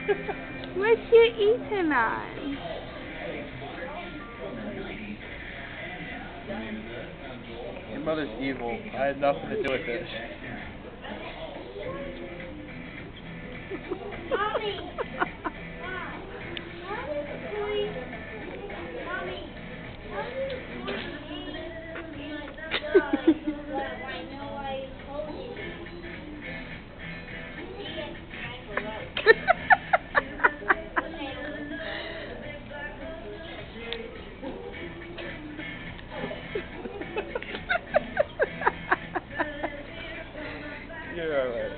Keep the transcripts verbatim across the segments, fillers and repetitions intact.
What's you eating on? Your mother's evil. I had nothing to do with this. Mommy! Mommy! Mommy! You're alright.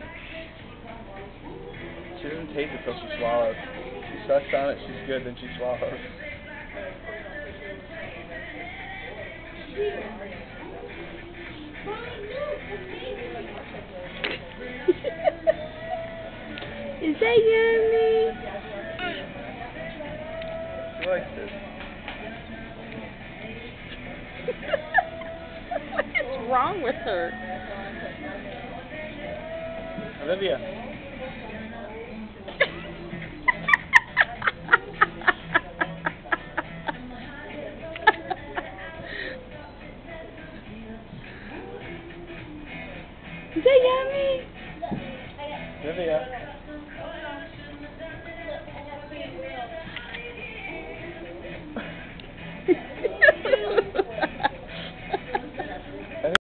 She doesn't taste it till she swallows. She sucks on it, she's good, then she swallows. Is that yummy? She likes it. What's wrong with her? Olivia. Is that yummy? Olivia.